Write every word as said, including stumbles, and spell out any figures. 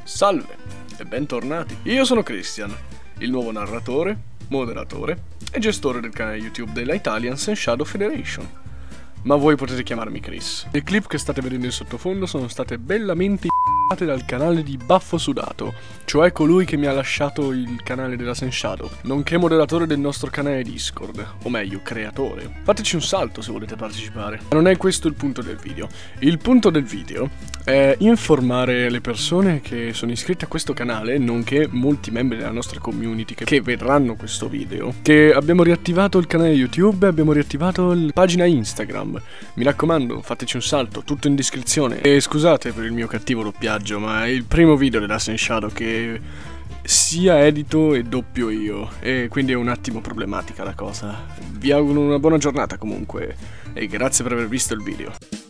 Salve e bentornati, io sono Christian, il nuovo narratore, moderatore e gestore del canale YouTube della Italians and Shadow Federation. Ma voi potete chiamarmi Chris. Le clip che state vedendo in sottofondo sono state bellamente dal canale di Baffo Sudato, cioè colui che mi ha lasciato il canale della Shadow, nonché moderatore del nostro canale Discord, o meglio, creatore. Fateci un salto se volete partecipare. Ma non è questo il punto del video. Il punto del video è informare le persone che sono iscritte a questo canale, nonché molti membri della nostra community che, che vedranno questo video, che abbiamo riattivato il canale YouTube e abbiamo riattivato la pagina Instagram. Mi raccomando, fateci un salto, tutto in descrizione. E scusate per il mio cattivo doppiaggio, ma è il primo video della Shadow che sia edito e doppio io, e quindi è un attimo problematica la cosa. Vi auguro una buona giornata comunque e grazie per aver visto il video.